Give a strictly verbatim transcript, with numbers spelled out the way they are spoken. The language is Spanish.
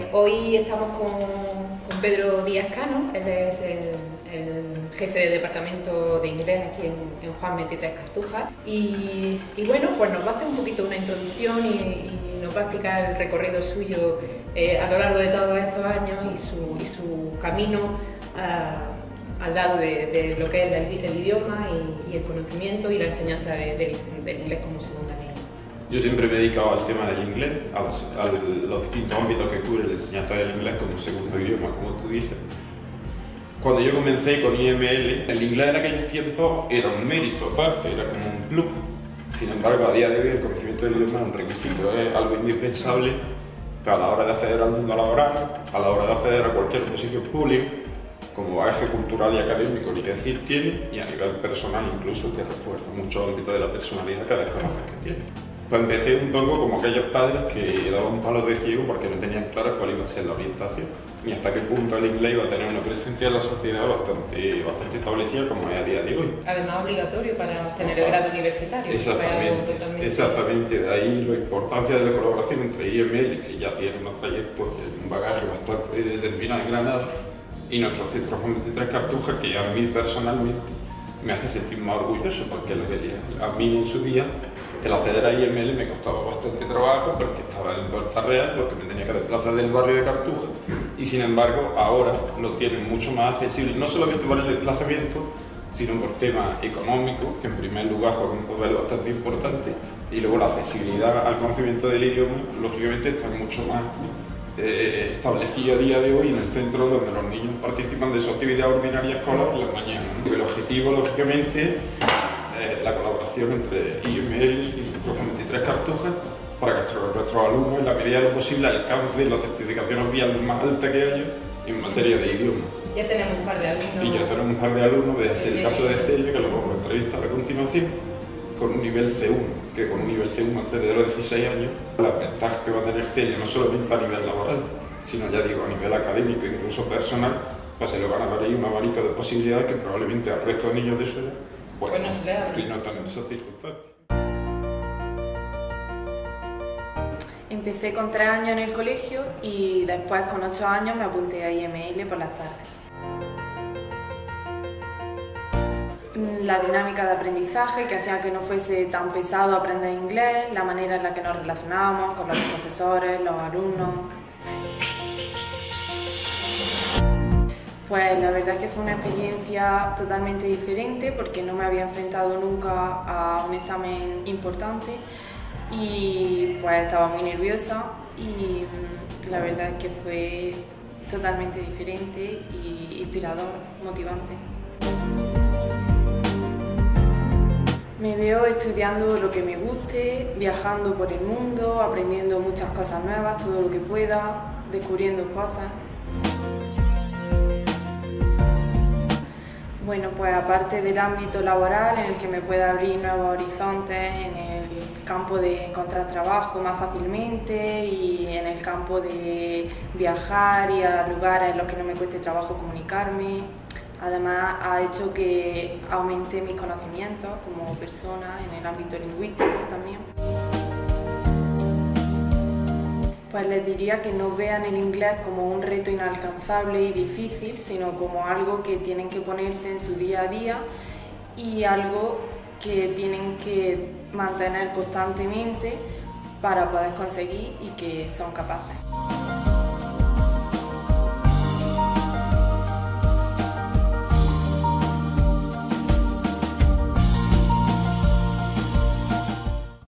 hoy estamos con, con Pedro Díaz Cano, él es el, el jefe de departamento de inglés aquí en, en Juan veintitrés Cartuja. Y, y bueno, pues nos va a hacer un poquito una introducción y, y nos va a explicar el recorrido suyo eh, a lo largo de todos estos años y su, y su camino uh, al lado de, de lo que es el, el idioma y, y el conocimiento y la enseñanza de, de, del inglés como segunda lengua. Yo siempre me he dedicado al tema del inglés, a los, a los distintos ámbitos que cubre la enseñanza del inglés como segundo idioma, como tú dices. Cuando yo comencé con I M L, el inglés en aquellos tiempos era un mérito aparte, era como un plus. Sin embargo, a día de hoy el conocimiento del idioma es un requisito, es algo indispensable a la hora de acceder al mundo laboral, a la hora de acceder a cualquier posición pública, como bagaje cultural y académico, ni que decir tiene, y a nivel personal incluso te refuerza mucho el ámbito de la personalidad que desconoces que tiene. Pues empecé un poco como aquellos padres que daban palos de ciego porque no tenían claro cuál iba a ser la orientación ni hasta qué punto el inglés iba a tener una presencia en la sociedad bastante, bastante establecida como es a día de hoy. Además obligatorio para obtener el grado universitario. Exactamente, totalmente... exactamente, de ahí la importancia de la colaboración entre I M L, que ya tiene una trayectoria, un bagaje bastante determinado en Granada, y nuestro centro Juan veintitrés Cartuja, que a mí personalmente me hace sentir más orgulloso porque lo que a mí en su día el acceder a I M L me costaba bastante trabajo porque estaba en Puerta Real, porque me tenía que desplazar del barrio de Cartuja y sin embargo ahora lo tienen mucho más accesible, no solamente por el desplazamiento, sino por temas económicos, que en primer lugar juegan un papel bastante importante, y luego la accesibilidad al conocimiento del idioma, lógicamente está mucho más eh, establecido a día de hoy en el centro donde los niños participan de su actividad ordinaria escolar en la mañana. El objetivo, lógicamente, es la colaboración entre I M L y Centro Juan veintitrés Cartuja para que nuestros, nuestros alumnos, en la medida de lo posible, alcancen la certificación oficial más alta que haya en materia de idioma. Ya tenemos un par de alumnos. Y ya tenemos un par de alumnos, desde el caso de Celia, que lo vamos a entrevistar a continuación, con un nivel C uno, que con un nivel C uno antes de los dieciséis años, la ventaja que va a tener Celia, no solamente a nivel laboral, sino ya digo a nivel académico e incluso personal, pues se le van a dar ahí un abanico de posibilidades que probablemente al resto de niños de su edad, bueno, bueno, se no están en esas circunstancias. Empecé con tres años en el colegio y después con ocho años me apunté a I M L por las tardes. La dinámica de aprendizaje que hacía que no fuese tan pesado aprender inglés, la manera en la que nos relacionábamos con los profesores, los alumnos. Pues la verdad es que fue una experiencia totalmente diferente porque no me había enfrentado nunca a un examen importante y pues estaba muy nerviosa y la verdad es que fue totalmente diferente y inspirador, motivante. Me veo estudiando lo que me guste, viajando por el mundo, aprendiendo muchas cosas nuevas, todo lo que pueda, descubriendo cosas. Bueno, pues aparte del ámbito laboral en el que me pueda abrir nuevos horizontes, en el campo de encontrar trabajo más fácilmente y en el campo de viajar y a lugares en los que no me cueste trabajo comunicarme. Además, ha hecho que aumente mis conocimientos como persona en el ámbito lingüístico también. Pues les diría que no vean el inglés como un reto inalcanzable y difícil, sino como algo que tienen que ponerse en su día a día y algo que tienen que mantener constantemente para poder conseguir y que son capaces.